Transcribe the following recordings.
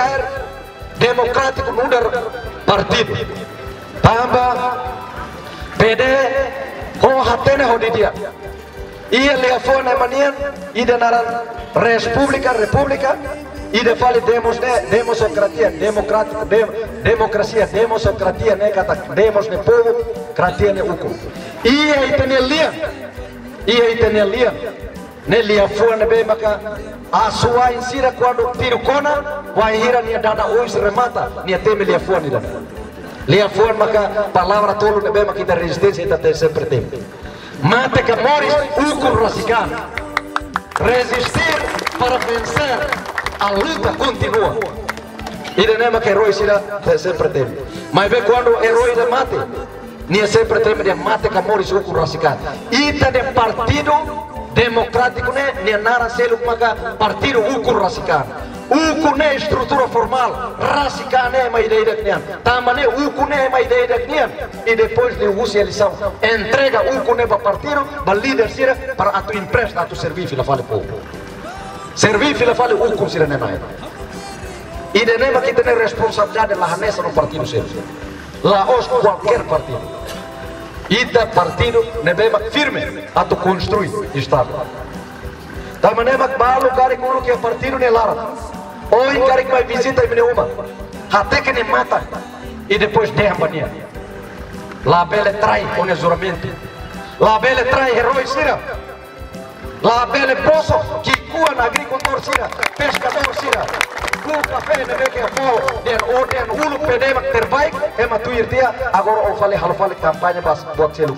sair democrático nudar partido. Tamba PD ho hatene ho dia. Ia leafone manian ide naran república ide fale democracia democracia ne kata demos ne povo kratia ne uku. Ia itene lia ne leafone be maka asua insira quando tiro kona vai hira nia dada ois remata nia teme leafone da. Leafone maka palavra tolo ne be maka da resistência ita sempre tem. Mate que Moris uku rasicano. Resistir para vencer. A luta continua. E de nema que herói será sempre tem. Mas vê quando o herói de mate, nem sempre tem de mate que Moris uku rasicano. E de partido democrático né, nem nara selo maga partido uku rasicano. Uku ne estrutura formal, rasicano é uma ideia de nian. Tamane uku ne é uma ideia de nian. E depois de usa eleição, entrega uku ne para partido, para líder sira para a tua empresa, a tu serviço la fale povo. Serviço la fale uku sira ne mai. E de nema que tem responsabilidade la hanesa no partido sira. La os qualquer partido. E da partido ne bema firme a tu construir estado. Tamane mak balu kari kulu que partido ne lara. Oi, cara que vai visita em nenhuma, até que nem mata e depois derrama nia. La belle trai com juramento, la belle trai herói sira, la belle poço que cua na agricultor sira, pescador sira, cu café ne que fo den ulu pedema terbaik é matuir dia agora o fale halo fale campanha bas buat selu.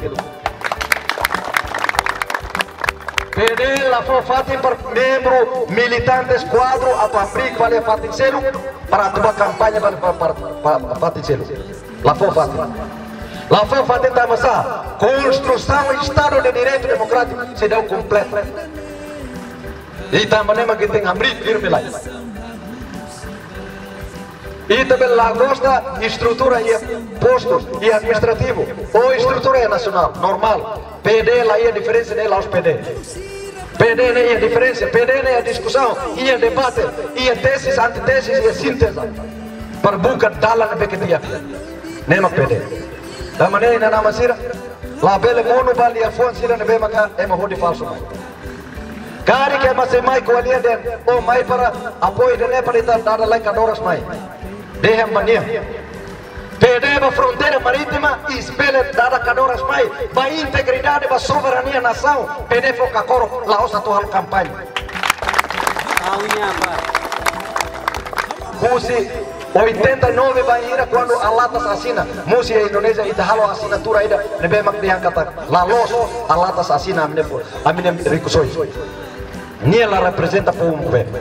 PD la fo fatin per membro militantes quadro a pabrik vale fatin selu para tua campanha para fatin selu. La fo fatin da massa construção estado de direito democrático se deu completo. E também que tem abrir firme lá. E também lá gosta estrutura e postos e administrativo. Ou estrutura é nacional, normal. PD lá é a diferença dela aos PD. PD não é a diferença, PD não é a discussão, e a debate, e a teses, antiteses e a síntese. Para buka dalan beketia. Nema PD. Da maneira na masira, lá bele mono bali a fonte sira nebe maka é uma falso. Kari que mas mai ko ali den, o mai para apoio de ne para dar lá cadoras mai. Deha mania. PD a fronteira marítima e espelha dada cadoras mai, vai integridade da soberania nação, PD foca coro lá osa tua campanha. Musi 89 vai ir quando a lata assina, musi a Indonésia e halo assinatura ida, nebe mak diangkat la los a lata assina a mine ricosoi. Niela representa por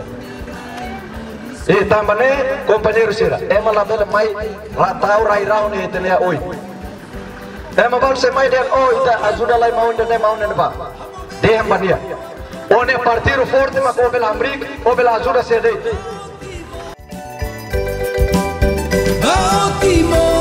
E também, companheiro Sira, é uma labela mais ratau rairau ne tenea oi. É uma bolsa mais de oi da ajuda lá mau ne ba. De mania. One partido forte mas com bela ambric, ou bela ajuda se dei.